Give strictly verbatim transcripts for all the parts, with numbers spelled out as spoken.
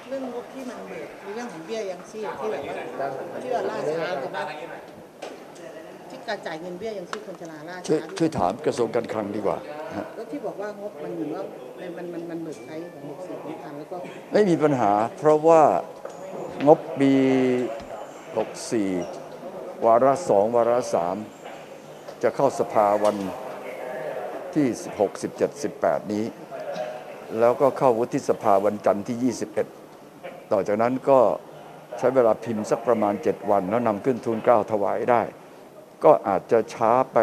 เรื่องงบที่มันเบิกในเรื่องของเบี้ยยังชีพที่แบบว่าที่ว่าล่าช้าหรือว่าที่การจ่ายเงินเบี้ยยังชีพคนชราล่าช่วยช้าช่วยถามกระทรวงการคลังดีกว่าแล้วที่บอกว่างบมันเหมือนว่ามันมันมันเบิกใช้ของหกสี่ไม่ทันแล้วก็ไม่มีปัญหาเพราะว่างบปีหกสี่วาระสองวาระสามจะเข้าสภาวันที่สิบหก สิบเจ็ด สิบแปดนี้แล้วก็เข้าวุฒิสภาวันจันทร์ที่ยี่สิบเอ็ดต่อจากนั้นก็ใช้เวลาพิมพ์สักประมาณเจ็ดวันแล้วนำขึ้นทูลเกล้าถวายได้ก็อาจจะช้าไป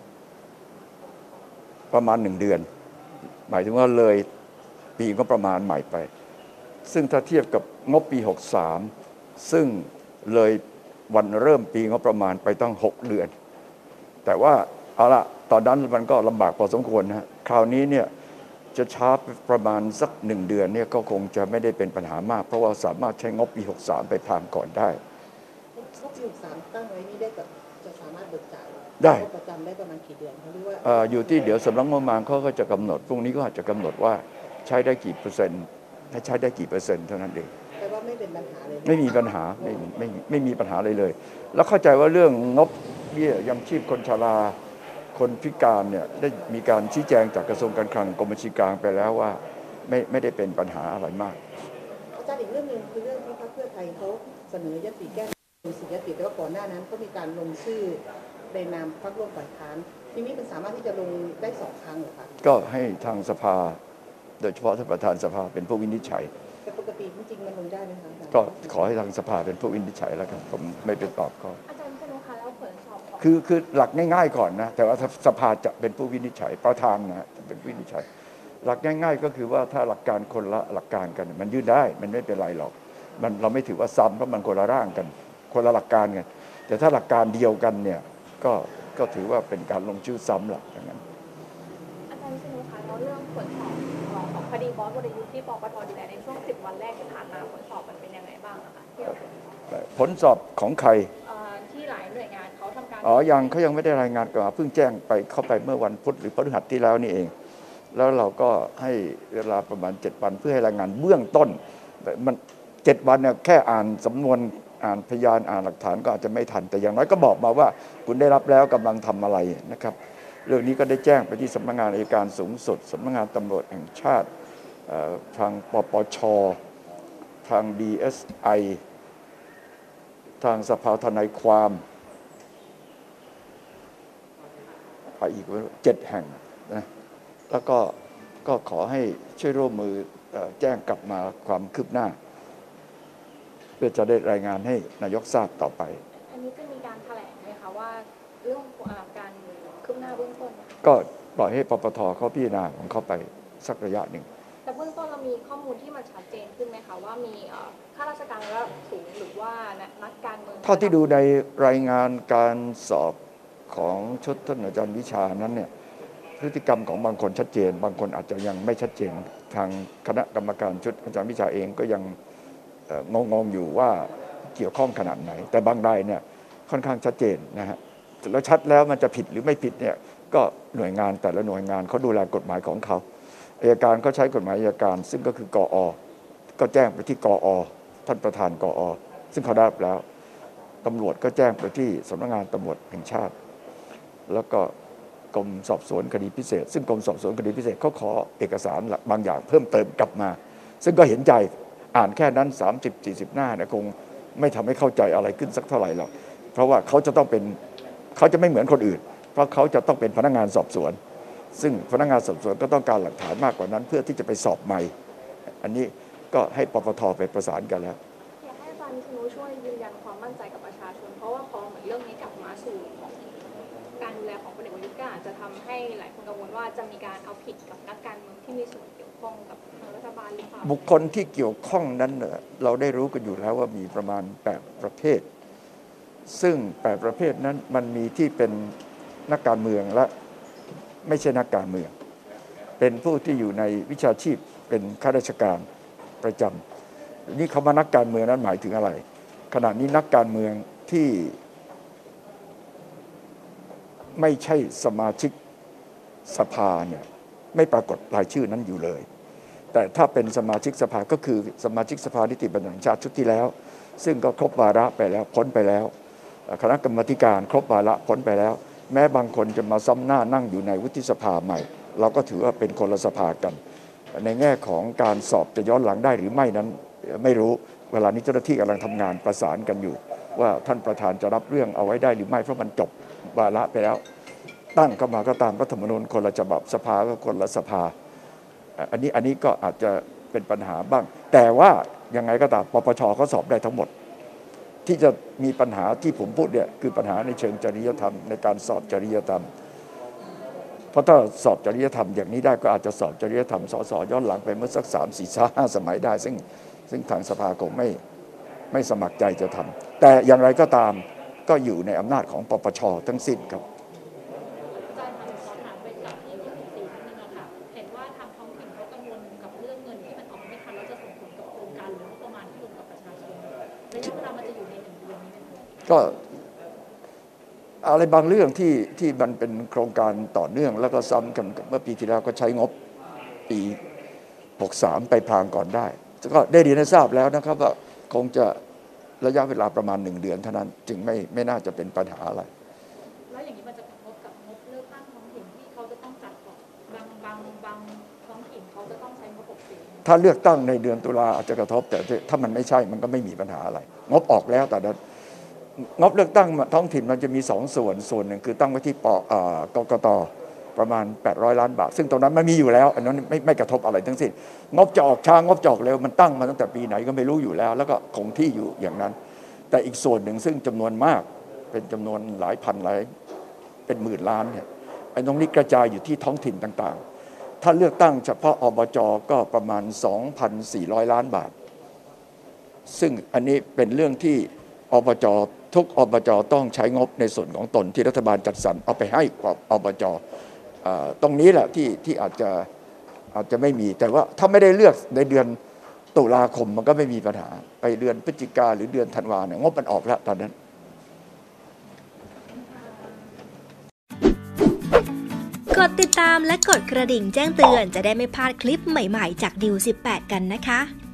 ประมาณหนึ่งเดือนหมายถึงว่าเลยปีก็ประมาณใหม่ไปซึ่งถ้าเทียบกับงบปีหกสามซึ่งเลยวันเริ่มปีงบประมาณไปตั้งหกเดือนแต่ว่าเอาละตอนนั้นมันก็ลำบากพอสมควรนะคราวนี้เนี่ยจะช้าประมาณสักหนึ่งเดือนเนี่ยก็คงจะไม่ได้เป็นปัญหามากเพราะว่าสามารถใช้งบปีหกสามไปพรางก่อนได้งบปีหกสามตั้งไว้นี่ได้กับจะสามารถเบิกจ่ายได้ประจำได้ประมาณกี่เดือนเขาเรียกว่าอยู่ที่เดี๋ยวสำนักงบประมาณเขาก็จะกำหนดพรุ่งนี้ก็อาจจะกำหนดว่าใช้ได้กี่เปอร์เซ็นต์ให้ใช้ได้กี่เปอร์เซ็นต์เท่านั้นเองแต่ว่าไม่เป็นปัญหาเลยไม่มีปัญหาไม่ไม่ไม่มีปัญหาเลยเลยแล้วเข้าใจว่าเรื่องงบเบี้ยยังชีพคนชราคนพิการเนี่ยได้มีการชี้แจงจากกระทรวงการคลังกรมบัญชีกลางไปแล้วว่าไม่ไม่ได้เป็นปัญหาอะไรมากอาจารย์อีกเรื่องนึงคือเรื่องที่พรรคเพื่อไทยเขาเสนอยติแก้สี่ยติแต่ว่าก่อนหน้านั้นก็มีการลงชื่อในนามพรรคร่วมฝ่ายค้านทีนี้มันสามารถที่จะลงได้สองครั้งเหรอคะก็ให้ทางสภาโดยเฉพาะท่านประธานสภาเป็นผู้วินิจฉัยแต่ปกติจริงๆมันลงได้ไหมคะก็ขอให้ทางสภาเป็นผู้วินิจฉัยแล้วกันผมไม่ไปตอบก็อาจารย์พิษณุคะแล้วผลสอบคือคือหลักง่ายๆก่อนนะแต่ว่าสภาจะเป็นผู้วินิจฉัยประธานนะจะเป็นผู้วินิจฉัยหลักง่ายๆก็คือว่าถ้าหลักการคนละหลักการกันมันยื่นได้มันไม่เป็นไรหรอกมันเราไม่ถือว่าซ้ำเพราะมันคนละร่างกันคนละหลักการกันแต่ถ้าหลักการเดียวกันเนี่ยก็ก็ถือว่าเป็นการลงชื่อซ้ำหลักอย่างนั้นอาจารย์พิษณุคะแล้วเรื่องผลสอบของคดีบอสวรยุทธ์ที่ปปทดูแลในช่วงสิบวันแรกที่ผ่านมาผลสอบมันเป็นยังไงบ้างนะคะผลสอบของใครที่หลายหน่วยงานเขาทำการอ๋อยังเขายังไม่ได้รายงานกลับมาเพิ่งแจ้งไปเข้าไปเมื่อวันพุธหรือพฤหัสที่แล้วนี่เองแล้วเราก็ให้เวลาประมาณเจ็ดวันเพื่อให้รายงานเบื้องต้นมันเจ็ดวันเนี่ยแค่อ่านสำนวนอ่านพยานอ่านหลักฐานก็อาจจะไม่ทันแต่อย่างน้อยก็บอกมาว่าคุณได้รับแล้วกำลังทำอะไรนะครับเรื่องนี้ก็ได้แจ้งไปที่สำนักงานอัยการสูงสุดสำนักงานตำรวจแห่งชาติทางปปชทาง ดี เอส ไอ ทางสภาทนายความไปอีกเจ็ดแห่งนะแล้วก็ก็ขอให้ช่วยร่วมมือแจ้งกลับมาความคืบหน้าเพื่อจะได้รายงานให้นายกทราบต่อไปอันนี้จะมีการแถลงไหมคะว่าเรื่องการคืบหน้าเบื้องต้นก็ปล่อยให้ปปทเขาพิจารณาของเขาไปสักระยะหนึ่งแต่เบื้องต้นเรามีข้อมูลที่มันชัดเจนขึ้นไหมคะว่ามีข้าราชการระดับสูงหรือว่านักการเมืองเท่าที่ดูในรายงานการสอบของชุดท่านอาจารย์วิชานั้นเนี่ยพฤติกรรมของบางคนชัดเจนบางคนอาจจะยังไม่ชัดเจนทางคณะกรรมการชุดอาจารย์วิชาเองก็ยังงงๆอยู่ว่าเกี่ยวข้องขนาดไหนแต่บางรายเนี่ยค่อนข้างชัดเจนนะฮะแล้วชัดแล้วมันจะผิดหรือไม่ผิดเนี่ยก็หน่วยงานแต่ละหน่วยงานเขาดูแลกฎหมายของเขาอัยการก็ใช้กฎหมายอัยการซึ่งก็คือกอ.ก็แจ้งไปที่กอ.ท่านประธานกอ.ซึ่งเขาได้รับแล้วตำรวจก็แจ้งไปที่สำนักงานตำรวจแห่งชาติแล้วก็กรมสอบสวนคดีพิเศษซึ่งกรมสอบสวนคดีพิเศษเขาขอเอกสารบางอย่างเพิ่มเติมกลับมาซึ่งก็เห็นใจอ่านแค่นั้น สามสิบ สี่สิบ หน้าเนี่ยคงไม่ทำให้เข้าใจอะไรขึ้นสักเท่าไหร่หรอกเพราะว่าเขาจะต้องเป็นเขาจะไม่เหมือนคนอื่นเพราะเขาจะต้องเป็นพนักงานสอบสวนซึ่งพนักงานสอบสวนก็ต้องการหลักฐานมากกว่านั้นเพื่อที่จะไปสอบใหม่อันนี้ก็ให้ปปทไปประสานกันแล้วอยากให้อาจารย์วิษณุช่วยยืนยันความมั่นใจกับประชาชนเพราะว่าพอเหมือนเรื่องนี้กลับมาสู่การดูแลของพลเอกประยุทธ์ก็อาจจะทำให้หลายคนกังวลว่าจะมีการเอาผิดกับนักการเมืองที่มีส่วนเกี่ยวข้องกับทางรัฐบาลหรือเปล่าบุคคลที่เกี่ยวข้องนั้นเราได้รู้กันอยู่แล้วว่ามีประมาณแปดประเภทซึ่งแปดประเภทนั้นมันมีที่เป็นนักการเมืองและไม่ใช่นักการเมืองเป็นผู้ที่อยู่ในวิชาชีพเป็นข้าราชการประจำนี่คำว่านักการเมืองนั้นหมายถึงอะไรขณะนี้นักการเมืองที่ไม่ใช่สมาชิกสภาเนี่ยไม่ปรากฏรายชื่อนั้นอยู่เลยแต่ถ้าเป็นสมาชิกสภาก็คือสมาชิกสภานิติบัญญัติแห่งชาติชุดที่แล้วซึ่งก็ครบวาระไปแล้วพ้นไปแล้วคณะกรรมาธิการครบวาระพ้นไปแล้วแม้บางคนจะมาซ้ำหน้านั่งอยู่ในวุฒิสภาใหม่เราก็ถือว่าเป็นคนละสภากันในแง่ของการสอบจะย้อนหลังได้หรือไม่นั้นไม่รู้เวลานี้เจ้าหน้าที่กำลังทำงานประสานกันอยู่ว่าท่านประธานจะรับเรื่องเอาไว้ได้หรือไม่เพราะมันจบวาระไปแล้วตั้งเข้ามาก็ตามรัฐธรรมนูญคนละฉบับสภาก็คนละสภาอันนี้อันนี้ก็อาจจะเป็นปัญหาบ้างแต่ว่ายังไงก็ตามปปชเขาสอบได้ทั้งหมดที่จะมีปัญหาที่ผมพูดเนี่ยคือปัญหาในเชิงจริยธรรมในการสอบจริยธรรมเพราะถ้าสอบจริยธรรมอย่างนี้ได้ก็อาจจะสอบจริยธรรมสสย้อนหลังไปเมื่อสักสามสี่ห้าสมัยได้ซึ่งซึ่งทางสภาคงไม่ไม่สมัครใจจะทำแต่อย่างไรก็ตามก็อยู่ในอำนาจของปปชทั้งสิ้นครับอาจารย์คะขอถามไปกับเรื่องที่สี่นิดนึงอะค่ะเห็นว่าทางท้องถิ่นเขากังวลกับเรื่องเงินที่มันออกไม่ทันแล้วจะส่งผลกับโครงการหรืองบประมาณที่ลงกับประชาชนระยะเวลามันจะอยู่ในหนึ่งเดือนนี้ไหมคะก็อะไรบางเรื่องที่ที่มันเป็นโครงการต่อเนื่องแล้วก็ซ้ำกันเมื่อปีที่แล้วก็ใช้งบปีหกสามไปพลางก่อนได้ก็ได้เรียนให้ทราบแล้วนะครับว่าคงจะระยะเวลาประมาณหนึ่งเดือนเท่านั้นจึงไม่ไม่น่าจะเป็นปัญหาอะไรแล้วอย่างนี้มันจะกระทบกับงบเลือกตั้งท้องถิ่นที่เขาจะต้องจัดก่อนบางบางบางท้องถิ่นเขาจะต้องใช้งบหกสี่ถ้าเลือกตั้งในเดือนตุลาอาจจะกระทบแต่ถ้ามันไม่ใช่มันก็ไม่มีปัญหาอะไรงบออกแล้วแต่งบเลือกตั้งท้องถิ่นมันจะมีสองส่วนส่วนหนึ่งคือตั้งไว้ที่ปกกตประมาณแปดร้อยล้านบาทซึ่งตรงนั้นมันมีอยู่แล้วอันนั้นไม่ไม่กระทบอะไรทั้งสิ้นงบจะออกช้างบจะออกเร็วมันตั้งมาตั้งแต่ปีไหนก็ไม่รู้อยู่แล้วแล้วก็คงที่อยู่อย่างนั้นแต่อีกส่วนหนึ่งซึ่งจำนวนมากเป็นจำนวนหลายพันหลายเป็นหมื่นล้านเนี่ยไอ้ตรงนี้กระจายอยู่ที่ท้องถิ่นต่างๆถ้าเลือกตั้งเฉพาะอบจก็ประมาณ สองพันสี่ร้อย ล้านบาทซึ่งอันนี้เป็นเรื่องที่อบจทุกอบจต้องใช้งบในส่วนของตนที่รัฐบาลจัดสรรเอาไปให้กับอบจตรงนี้แหละที่ที่อาจจะอาจจะไม่มีแต่ว่าถ้าไม่ได้เลือกในเดือนตุลาคมมันก็ไม่มีปัญหาไปเดือนพฤศจิกาหรือเดือนธันวาเนี่ยงบมันออกแล้วตอนนั้นกดติดตามและกดกระดิ่งแจ้งเตือนจะได้ไม่พลาดคลิปใหม่ๆจากดิวสิบแปดกันนะคะ